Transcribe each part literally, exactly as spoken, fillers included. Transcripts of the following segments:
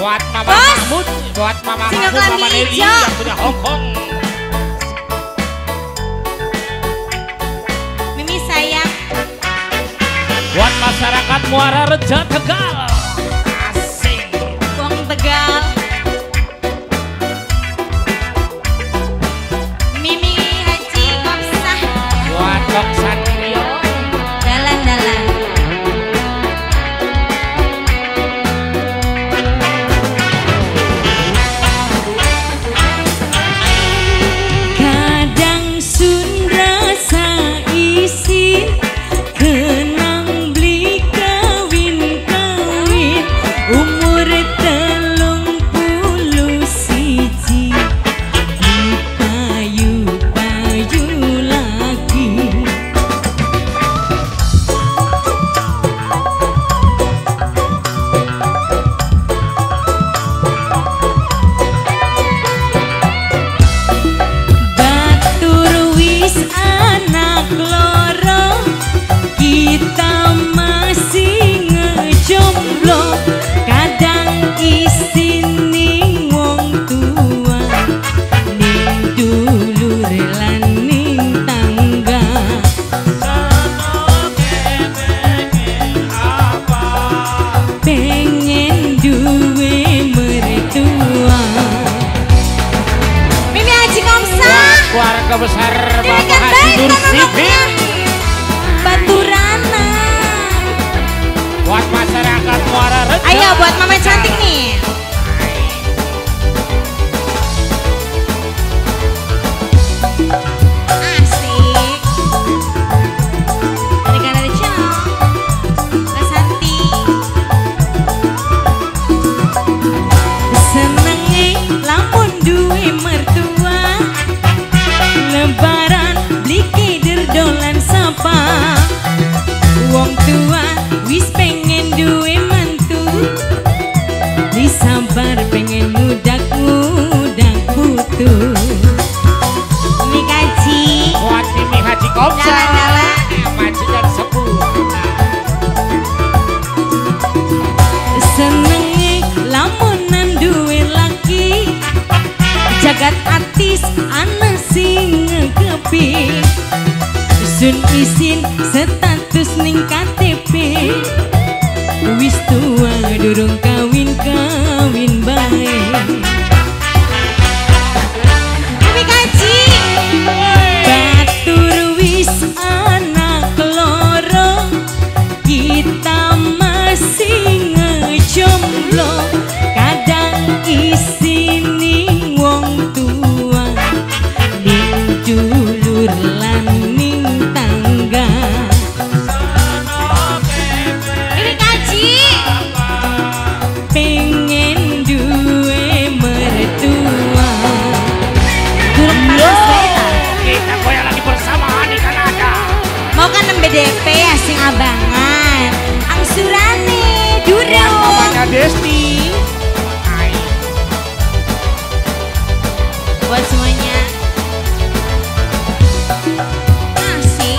Buat Mama Mahmud, buat Mama Mahmud, Mama Dewi yang punya Hongkong. Mimi sayang. Buat masyarakat Muara Reja Tegal. Asing. Wong Tegal. Mimi Haji Komsah. Buat Dok Satrio. Dalan-dalan. Keluarga besar Bapak Haji Nursipin Baturana. Buat masyarakat Muara Reja. Ayo buat mama cantik nih. Asik. Mereka dari channel Lesanti. Senenge lamun duwe mertua, lebaran beli keder dolan sapa. Wong tua wis pengen duwe mantu, disabar pengen mudak-mudak putu. Mimi Haji. Buat Mimi Haji Komsah. Jalan-jalan. Maju dan sepuluh. Senenge lamunan duwe laki, jagat artis ana sing ngekepi. Sun isin status ning K T P, wis tua durung kawin-kawin bae. Mimi Haji. Batur wis anak loro, kita masih ngejomblo. Kadang isini wong tua, ning dulur lan ning tangga. Mimi Haji. Pengen duwe mertua. Durung panas bae ta. Kita goyang lagi bersama di Kanada. Mau kan B D P ya sing abangan. Angsurane durung. Mamanya Desti. Buat semuanya. Asik.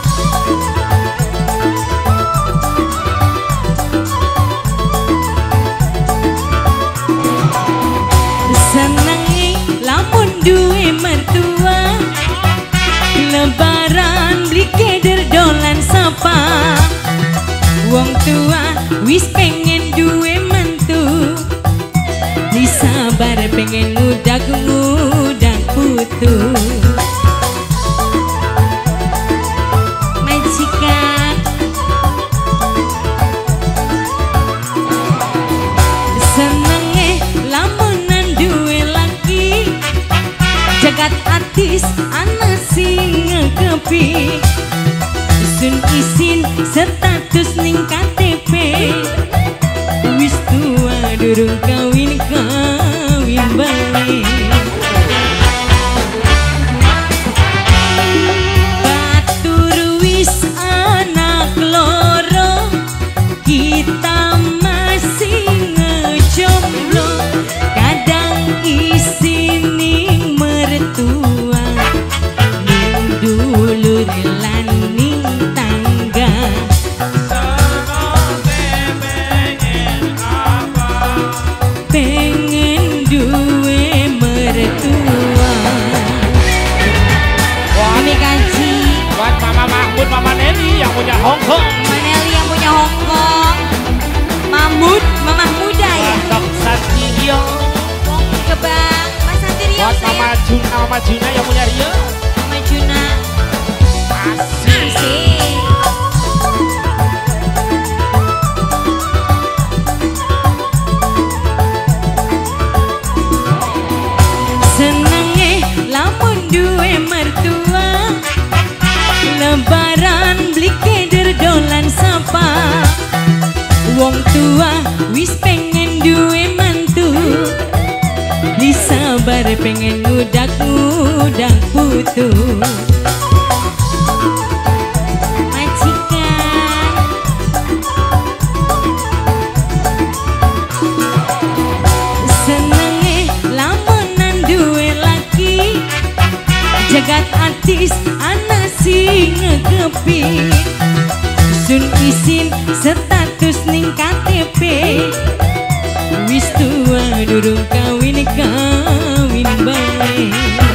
Senenge lamun duwe mertua, lebaran beli keder dolan sapa. Wong tua wis pengen duwe mantu, disabar pengen mudak-mudak putu. Majikan senenge lamunan duwe laki, jagat artis ana sing ngekepi. Sun isin status ning K T P, wis tua durung kawin-kawin bae. Batur wis anak loro, kita masih ngejomblo. Kadang isini mertua, ning dulur lan punya Hongkong. Maneli yang punya Hongkong. Mamut, mamah muda ya. Untuk Santirio. Ke Bang, Mas Santirio. Buat Mama Juna, Mama Juna yang punya Rio. Mama Juna. Asik. Asik. Senenge lamun duwe mertua, lebaran beli keder dolan sapa. Wong tua wis pengen duwe mantu, disabar pengen ngudak-ngudak putu. Majikan. Senenge lamunan duwe laki, jagat artis ana sing ngegepin. Sun isin status ning K T P, wis tua durung kawin kawin bae.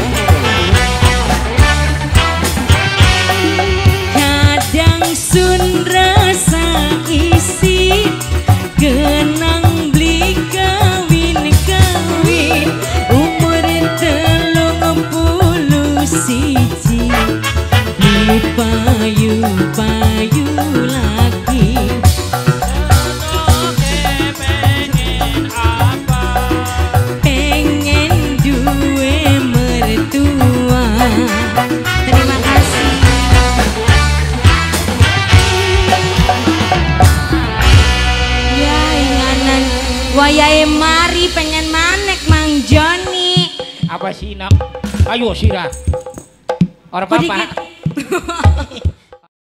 Kadang sun rasa isi, kenang beli kawin kawin. Umur telung puluh siji, payu-payu lagi. Pengen apa? Pengen duwe mertua. Terima kasih. Ya inganan wayahe mari pengen manek Mang Joni. Apa sih nak? Ayo sirah. Orang Kok papa. dikit?